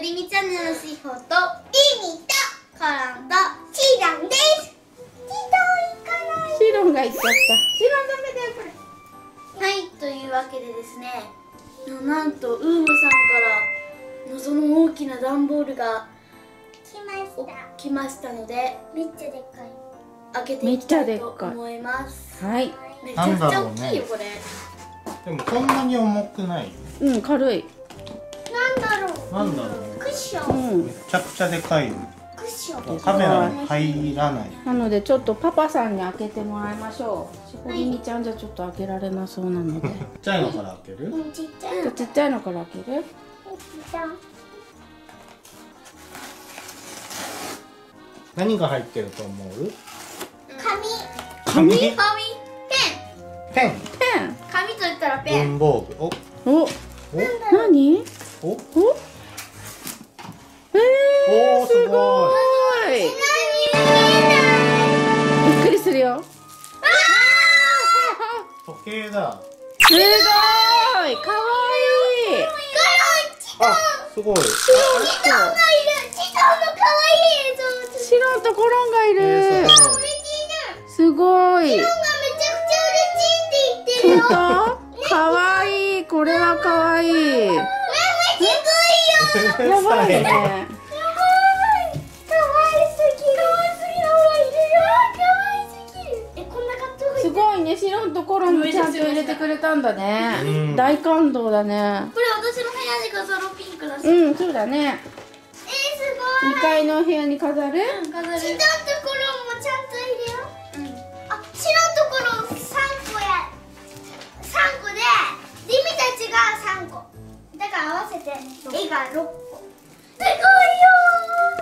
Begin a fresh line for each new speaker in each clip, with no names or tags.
りみチャンネルのしほとりみとコロンとシロンです。
シロンが行っちゃった。シロンダメだよこれ。
はい、というわけでですね、なんとウームさんから謎の大きな段ボールが来ましたので、
めっちゃでっかい。
開けていきたいと思います。
はい。
めちゃくちゃ大きいよこれ。
でもこんなに重くない。
うん、軽い。
なんだろう。
クッション。
めちゃくちゃでかいよ。
クッション。
カメラに入らない。
なのでちょっとパパさんに開けてもらいましょう。しほりみちゃんじゃちょっと開けられなそうなので。
ちっちゃいのから開ける？
ちっちゃい。
ちっちゃいのから開ける？
何が入ってると思う？
紙。
紙？
ペン。
ペン。
ペン。
紙と言ったらペン。
文房具。
お、
お？
何？
お？
お？
おー、すごい。
びっくりするよ。
時計だ。
すごい。可愛い。
あ、すごい。
チトンの可愛い映像。
シロンとコロンがいる。すごい。
めちゃくちゃ嬉しいって言ってるよ。
本当？可愛い。これは可愛い。やばいね。すごいね、シロンとコロンもちゃんと入れてくれたんだね。大感動だね。
これ私の部屋に飾ろう。ピンクだし。
うん、そうだね。
すごい。
2階の部屋に飾る？
飾る。
シロンとコロンもちゃんと入れよう。あ、シロンとコロン3個でリミたちが3個だから合わせて絵が6個。すごいよ。あ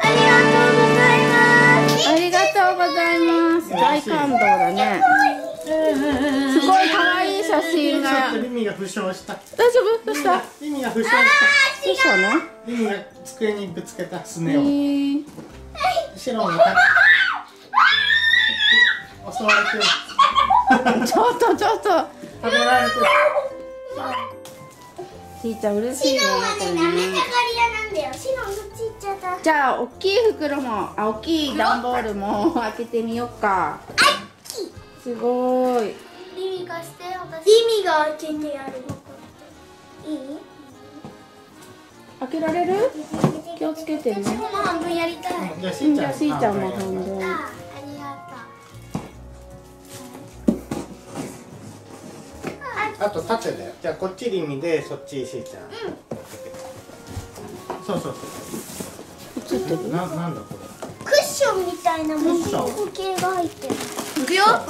りがとうございます。
ありがとうございます。大感動だね。すごい可愛い写真が。
リミが負傷した。
大丈夫？どうした？ど
リミが負傷した。
うしたの？
リミが机にぶつけたすねを。シロンが襲われてる。
ちょっとちょっと。
食べられてる。
ちーちゃん嬉しいね。
シロンはね、なめたがり屋なんだよ。シロンそっち行っちゃった。
じゃあ大きい袋も、大きい段ボールも開けてみようか。すごい。
リミ貸して。私。
リミが開けてやる。いい？
開けられる？気をつけてね。
私も半分やりたい。
じゃあし
じゃあしーちゃんも半分。
ありがとう。
あと縦だよ。じゃあこっちリミでそっちしーちゃん。そうそうそう。なんだこれ。
クッションみたいなもの時計が入ってる。
いくよ。
せーの。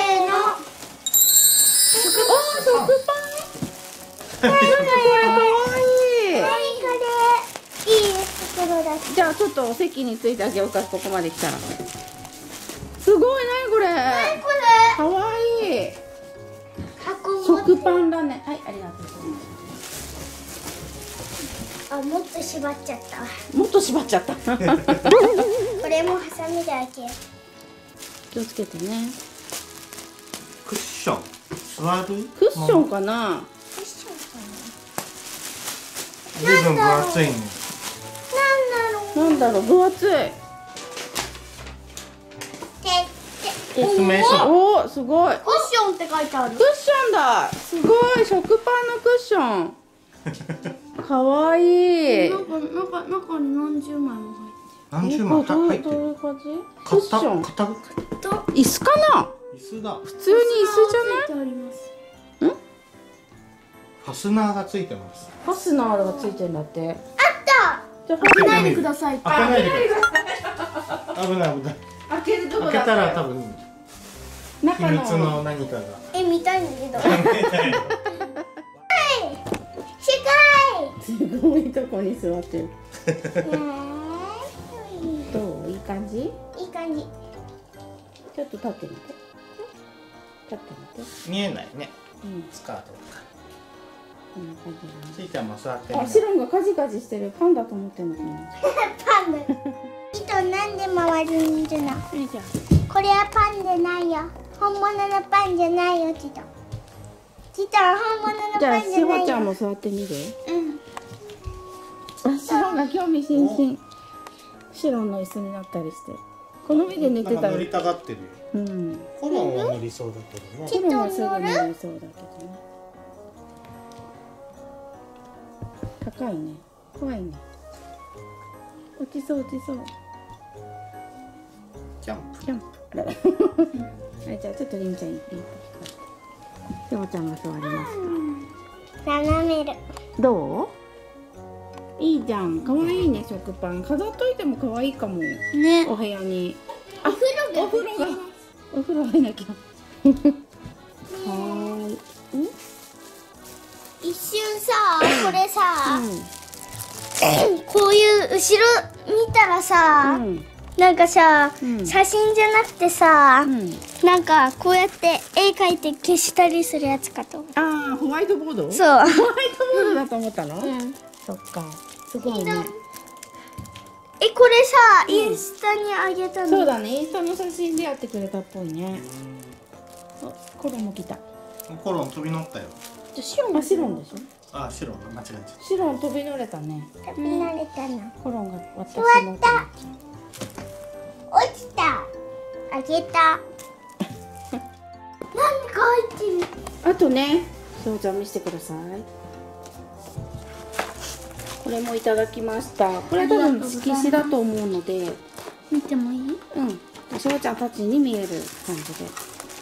食パン。これ可愛い。
いい袋だし。
じゃあちょっとお席についてあげようか。ここまで来たら。すごい、なにこれ。
これ
可愛い。
箱持って
食パンだね。はい、ありがとうございます。
あ、もっと縛っちゃったわ。
もっと縛っちゃった。
これもハサミで開ける。
気をつけてね。
クッション。座る？
クッションかな。
クッションか
随分分厚いね。
な。なんだろう。
なんだろう、分厚い。
説明書。
おお、すごい。
クッションって書いてある。
クッションだ。すごい、食パンのクッション。かわいい。
中に何十枚も入って
何十枚
どう
入ってる。
いう感じ？クッション。
片
椅子かな？
椅子だ。
普通に椅子じゃない？
あります。
ファスナーがついてます。
ファスナーがついてんだって。
あった
じゃあ
開けないでください。
開けないでください。危ない危ない。
開けるとこ
開けたら多分秘
中
密の何かが。
見たいんだけど。世
すごいとこに座ってる。
界。
どう？いい感じ？
いい感じ。
ちょっと立ってみて。立ってみて。
見えないね。
うん、
スカートとか。
こんな感じ
しーちゃんも座ってみ
だね。
よ
あ、シロンがカジカジしてる。パンだと思ってんのかな。
パンダ。糸なんで回るんじゃない。
いいじゃん。
これはパンじゃないよ。本物のパンじゃないよ、チト。チトは本物の
じゃあ、
パンじゃないよ。
しほちゃんも座ってみる？
うん。
シロンが興味津々。シロンの椅子になったりして。この上で寝てたら。
乗りたがってるよ。
うん。
コロンは乗りそうだけどね。
コロンはすぐ乗りそうだけどね。高いね。怖いね。落ちそう落ちそう。
キャンプ。
キャンプ。はい、じゃあちょっとりんちゃんいい。しほちゃんが座りました。
斜める。
どう？いいじゃん。可愛いね、食パン。飾っといても可愛いかも。
ね。
お部屋に。
お風呂
お風呂が。お風呂入んなきゃ。はーい。
一瞬さ、これさ、こういう後ろ見たらさ、なんかさ、写真じゃなくてさ、なんかこうやって絵描いて消したりするやつかと思う。
ああ、ホワイトボード？
そう。
ホワイトボードだと思ったの？そっか。すごいね。
これさ、インスタにあげたの？
そうだね、インスタの写真でやってくれたっぽいね。コロンも来た。
コロン飛び乗ったよ。
シロンでしょ？
あ、シロン間違えちゃった。
シロン飛び乗れたね。
飛び乗れたな。
コロンが私
座
も
った落ちた。あげた。何か入ってる。
あとね、そうちゃん見せてください。これもいただきました。これ多分色紙だと思うので、
見てもいい？
うん、しほちゃんたちに見える感じで。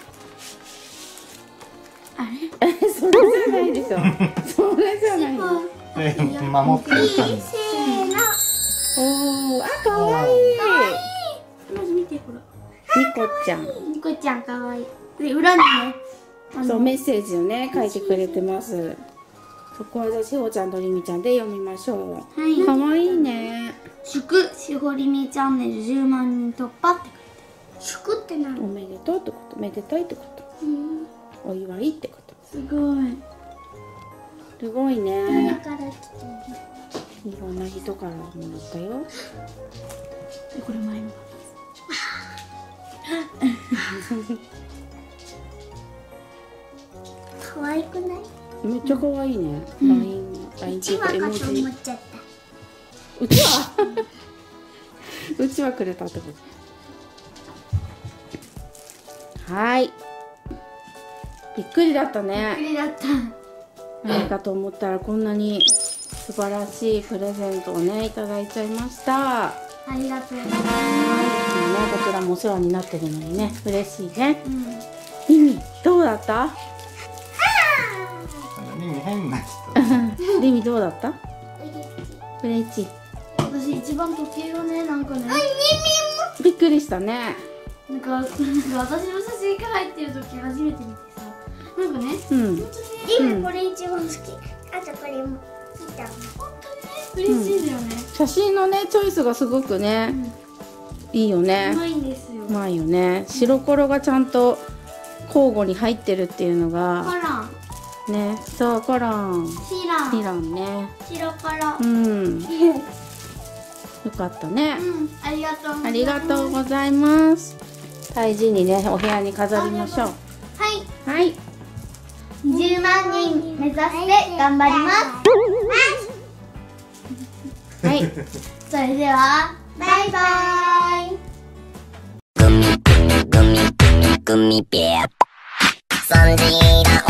あれ？
それじゃないでしょ。それじゃないの。
守ってる感じ。
せーの。
おお、あ、可愛い。
まず見てこれ。
ニコちゃん。
ニコちゃん可愛い。で裏にね。
そうメッセージをね書いてくれてます。そこはじゃあしほちゃんとりみちゃんで読みましょう。
はい。
可愛いね。
祝しほりみチャンネル10万人突破って書いてある。祝って何？
おめでとうってこと、めでたいってこと、お祝いってこと。
すごい。
すごい
だ
ね。
から来てる。
いろんな人からもらったよ。
これ前の。可愛くない？
めっちゃ可愛いね。ラインっていうか絵文字。
思っちゃった。
うちはうちはくれたってこと。はい。びっくりだったね。
びっくりだった。
何かと思ったらこんなに素晴らしいプレゼントをねいただいちゃいました。
ありがとうございます。
はい、ね、こちらもお世話になってるのにね嬉しいね。
うん。
ミミどうだった？
リミ変な人。
リミどうだった？嬉しい。
私一番時計がね、なんかね、
びっくりしたね。
なんか私の写真が入ってる時初めて見てさ、なんかね、
うん。
リムこれ一番好き。あとこれも好きだ。
本当にね、嬉しいんだよね。
写真のねチョイスがすごくね、いいよね。
うまいんですよ。
うまいよね。白黒がちゃんと交互に入ってるっていうの
コ
が
ラン、
ね。そうコロン、
シラン、
ピランね。
白から
う。ん。よかったね。
ありがとうございます。
ありがとうございます。大事にねお部屋に飾りましょう。
はい。
はい。
10万人目指して頑張ります。
はい。
それでは、
バイバイ。
グミベア。そんじら